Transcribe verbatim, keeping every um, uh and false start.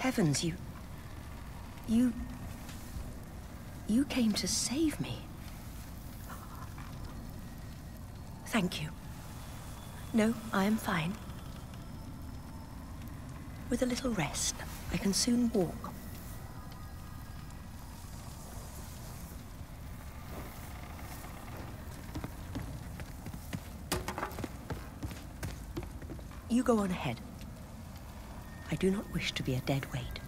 Heavens, you... You... You came to save me. Thank you. No, I am fine. With a little rest, I can soon walk. You go on ahead. I do not wish to be a dead weight.